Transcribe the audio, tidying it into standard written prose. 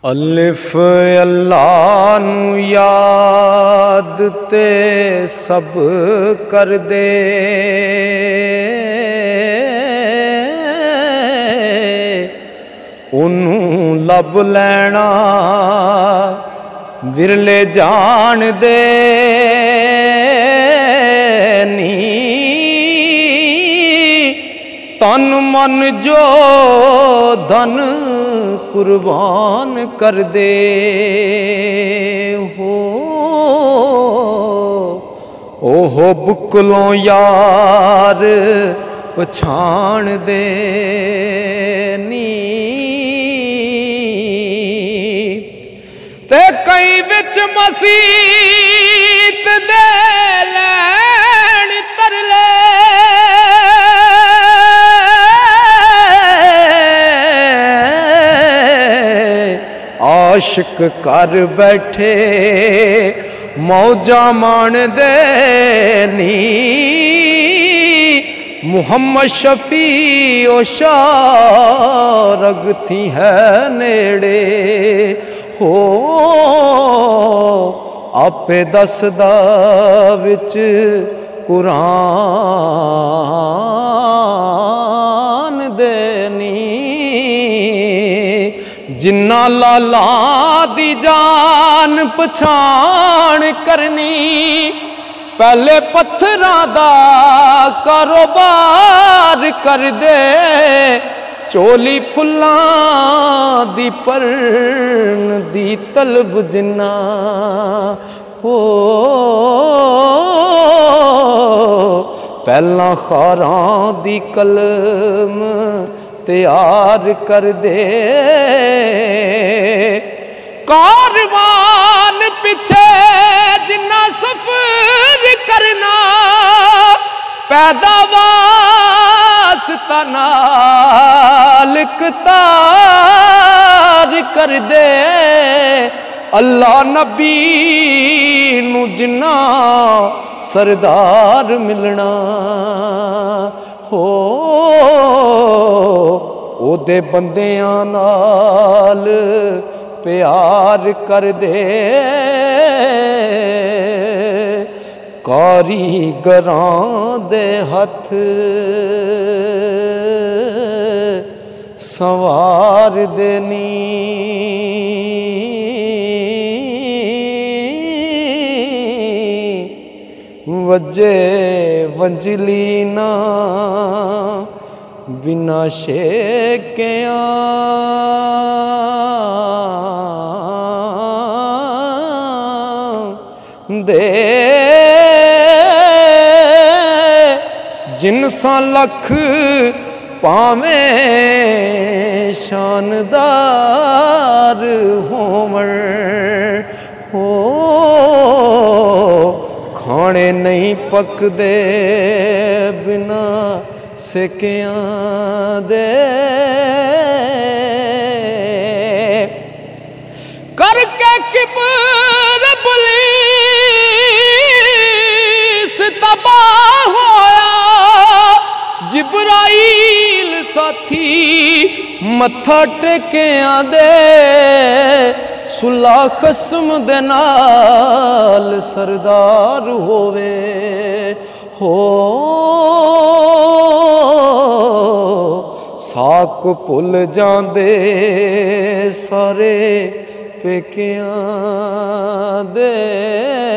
अलिफ अल्लाह नू याद ते सब कर दे, उन्नू लब लैना विरले जान दे नी। तन मन जो धन कुर्बान कर दे हो, ओहो बुकलों यार पछाण दे नी। ते कई विच मसीत दे लैन तरले, आशिक कर बैठे मौजा मान दे नी। मुहम्मद शफी ओ शारग थी है नेड़े हो, आपे दसदा विच कुरान देनी। जिन्ना लाला दी जान पछाण करनी, पहले पत्थरां दा कारोबार कर दे। चोली फुल्लां दी परन दी तलब जिन्ना हो, पहला खारां दी कलम तैयार कर दे। कारवान पिछे जिन्ना सफर करना, पैदावास्ता नाल कतार कर दे। अल्लाह नबी नू जिन्ना सरदार मिलना हो, ओदे बंदियां नाल प्यार कर दे। कारीगरां दे हथ संवार देनी, वजे वंजली ना बिना शेकिया दे। जिनसा लख पावें शानदार होवण हो, खाने नहीं पकदे बिना सेकिया दे। करके किबर पुलिस तबाह होया, जिब्राइल साथी मत्था टेकिया दे। सुला खसम दे नाल सरदार होवे हो, साक भुल जांदे सारे पेकियां दे।